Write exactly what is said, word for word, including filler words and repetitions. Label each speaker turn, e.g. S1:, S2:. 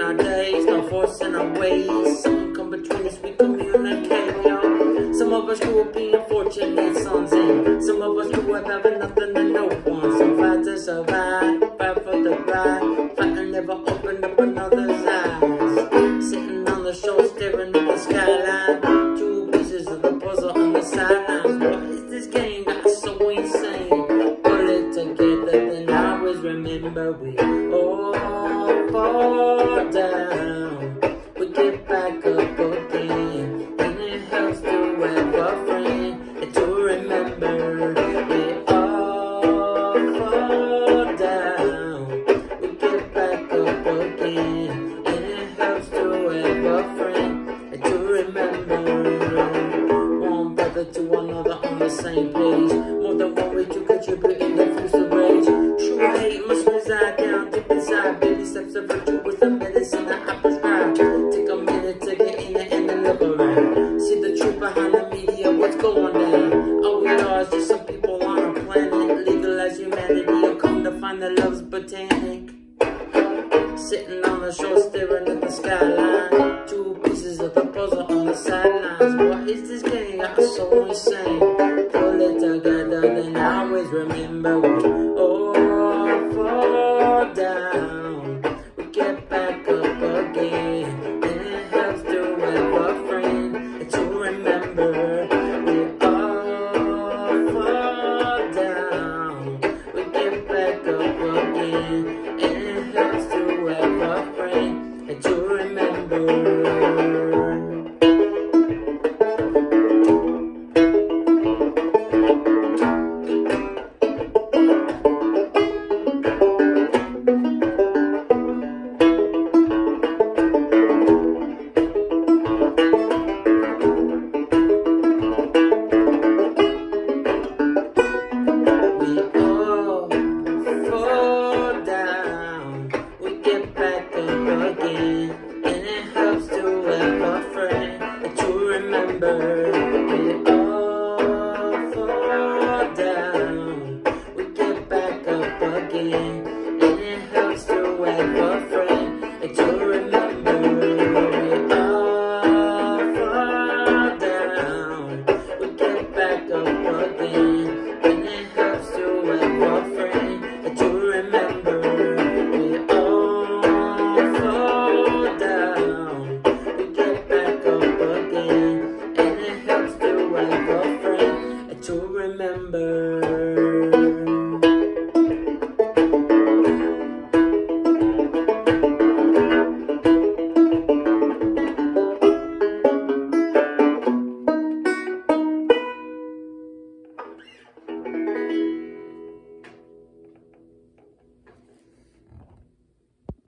S1: our days, no forcing our ways. Something come between us, we communicate, yo. Some of us grew up being fortunate sons, and some of us grew up having nothing and no one. So fight to survive, fight for the ride, fight and never open up another's eyes. Sitting on the shore, staring at the skyline, two pieces of the puzzle on the sidelines. What is this game that's so insane? Pull it together, then I always remember we all fall down, we get back up again, and it helps to have a friend and to remember we all fall down, we get back up again, and it helps to have a friend and to remember. One brother to another on the same page, more than one way to contribute in the fuse of rage. True hate must reside down deep inside. Baby steps of virtue with the medicine that I prescribe. Take a minute to get in it and then look around. See the truth behind the media, what's going down. All we are is just some people on a planet. Legalize humanity, you'll come to find that love's botanic. Sitting on the shore, staring at the skyline, two pieces of the puzzle on the sidelines. What is this game? I'm so insane. Pull it together, then I always remember we all fall down, we get back up again, and it helps to have a friend and to remember we all fall down, we get back up again, and it helps to have a friend and to remember. To remember.